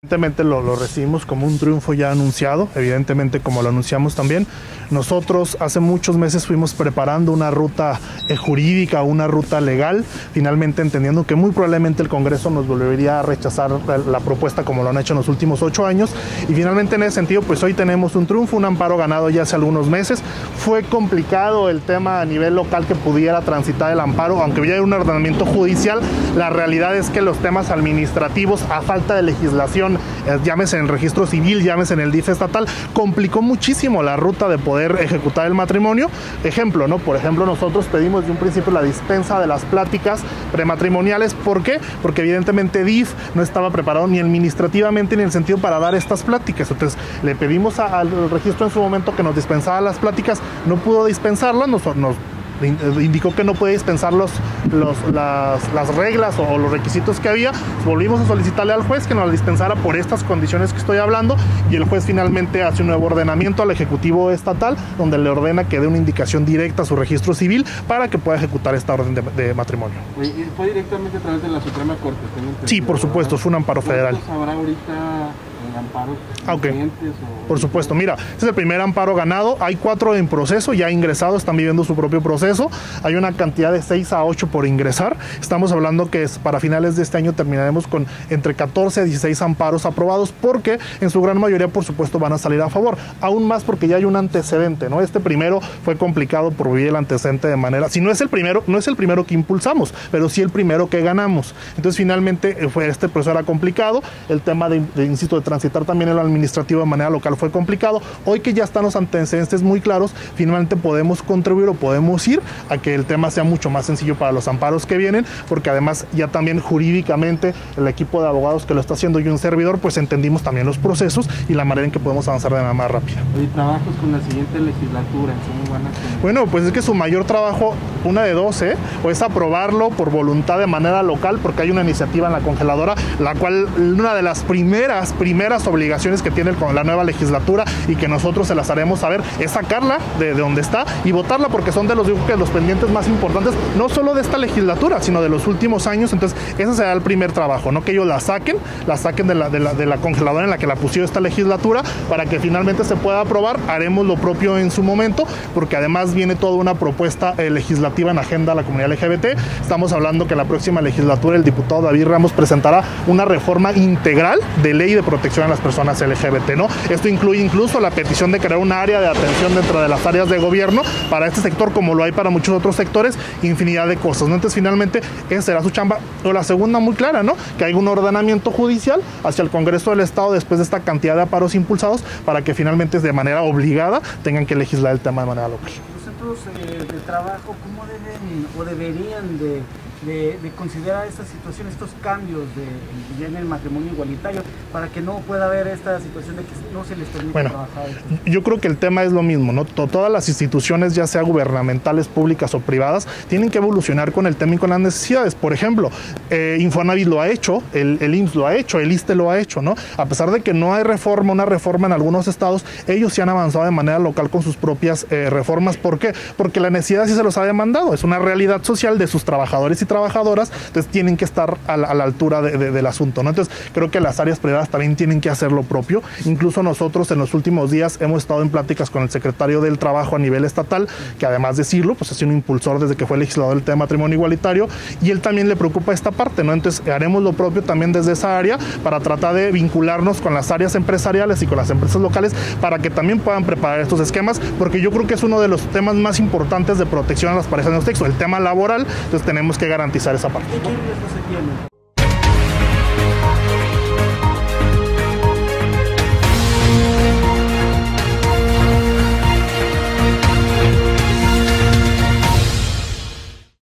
Evidentemente lo recibimos como un triunfo ya anunciado, evidentemente como lo anunciamos también. Nosotros hace muchos meses fuimos preparando una ruta jurídica, una ruta legal, finalmente entendiendo que muy probablemente el Congreso nos volvería a rechazar la propuesta como lo han hecho en los últimos 8 años, y finalmente en ese sentido pues hoy tenemos un triunfo, un amparo ganado ya hace algunos meses. Fue complicado el tema a nivel local que pudiera transitar el amparo, aunque hubiera un ordenamiento judicial. La realidad es que los temas administrativos, a falta de legislación, llámese en el registro civil, llámese en el DIF estatal, complicó muchísimo la ruta de poder ejecutar el matrimonio. Ejemplo, ¿no? Por ejemplo, nosotros pedimos de un principio la dispensa de las pláticas prematrimoniales. ¿Por qué? Porque evidentemente DIF no estaba preparado ni administrativamente ni en el sentido para dar estas pláticas. Entonces le pedimos al registro en su momento que nos dispensara las pláticas, no pudo dispensarlas, nos indicó que no puede dispensar las reglas o los requisitos que había. Volvimos a solicitarle al juez que nos la dispensara por estas condiciones que estoy hablando, y el juez finalmente hace un nuevo ordenamiento al Ejecutivo Estatal donde le ordena que dé una indicación directa a su registro civil para que pueda ejecutar esta orden de matrimonio. ¿Y fue directamente a través de la Suprema Corte? Sí, por supuesto, fue un amparo federal. ¿Cuántos habrá ahorita amparos? Okay. Por supuesto, mira, este es el primer amparo ganado, hay 4 en proceso, ya ingresados, están viviendo su propio proceso, hay una cantidad de 6 a 8 por ingresar. Estamos hablando que para finales de este año terminaremos con entre 14 a 16 amparos aprobados, porque en su gran mayoría por supuesto van a salir a favor, aún más porque ya hay un antecedente, ¿no? Este primero fue complicado por vivir el antecedente de manera, si no es el primero, no es el primero que impulsamos, pero sí el primero que ganamos. Entonces finalmente este proceso era complicado, el tema insisto, de transitar también en lo administrativo de manera local fue complicado. Hoy que ya están los antecedentes muy claros, finalmente podemos contribuir o podemos ir a que el tema sea mucho más sencillo para los amparos que vienen, porque además ya también jurídicamente el equipo de abogados que lo está haciendo y un servidor, pues entendimos también los procesos y la manera en que podemos avanzar de manera más rápida. ¿Y trabajos con la siguiente legislatura? ¿Cómo van a hacer? Bueno, pues es que su mayor trabajo, una de dos, o es aprobarlo por voluntad de manera local, porque hay una iniciativa en la congeladora, la cual una de las primeras obligaciones que tiene con la nueva legislatura y que nosotros se las haremos saber es sacarla de donde está y votarla, porque son de los pendientes más importantes, no solo de esta legislatura, sino de los últimos años. Entonces ese será el primer trabajo, ¿no? Que ellos la saquen de la congeladora en la que la pusieron esta legislatura, para que finalmente se pueda aprobar. Haremos lo propio en su momento, porque además viene toda una propuesta legislativa en agenda a la comunidad LGBT. Estamos hablando que en la próxima legislatura el diputado David Ramos presentará una reforma integral de ley de protección a las personas LGBT, ¿no? Esto incluye incluso la petición de crear un área de atención dentro de las áreas de gobierno para este sector, como lo hay para muchos otros sectores, infinidad de cosas, ¿no? Entonces finalmente esa será su chamba. O la segunda muy clara, ¿no? Que hay un ordenamiento judicial hacia el Congreso del Estado después de esta cantidad de amparos impulsados, para que finalmente de manera obligada tengan que legislar el tema de manera local. Los centros de trabajo, ¿cómo deben o deberían de considerar esta situación, estos cambios ya en el matrimonio igualitario, para que no pueda haber esta situación de que no se les permita trabajar? Yo creo que el tema es lo mismo, ¿no? Todas las instituciones, ya sea gubernamentales, públicas o privadas, tienen que evolucionar con el tema y con las necesidades. Por ejemplo, Infonavit lo ha hecho, el IMSS lo ha hecho, el ISSSTE lo ha hecho, ¿no? A pesar de que no hay una reforma en algunos estados, ellos sí han avanzado de manera local con sus propias reformas. ¿Por qué? Porque la necesidad sí se los ha demandado, es una realidad social de sus trabajadores y trabajadoras, entonces tienen que estar a la altura del asunto, ¿no? Entonces creo que las áreas privadas también tienen que hacer lo propio. Incluso nosotros en los últimos días hemos estado en pláticas con el secretario del Trabajo a nivel estatal, que además de decirlo, pues ha sido un impulsor desde que fue legislador del tema de matrimonio igualitario, y él también le preocupa esta parte, ¿no? Entonces haremos lo propio también desde esa área para tratar de vincularnos con las áreas empresariales y con las empresas locales para que también puedan preparar estos esquemas, porque yo creo que es uno de los temas más importantes de protección a las parejas de sexo, el tema laboral. Entonces tenemos que garantizar esa parte. ¿Qué riesgos se tienen?